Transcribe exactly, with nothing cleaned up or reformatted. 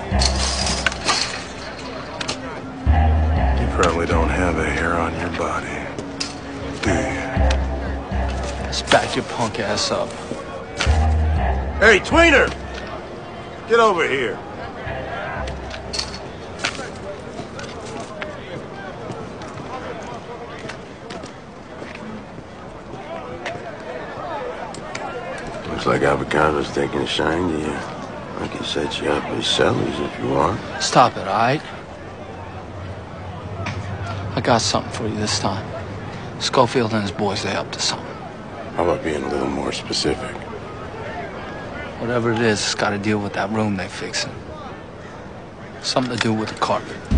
You probably don't have a hair on your body, do you? Let's back your punk ass up. Hey, tweener! Get over here. Looks like Avocado's taking a shine to you. I can set you up as sellers if you want. Stop it, all right? I got something for you this time. Schofield and his boys, they up to something. How about being a little more specific? Whatever it is, it's got to deal with that room they fixing. Something to do with the carpet.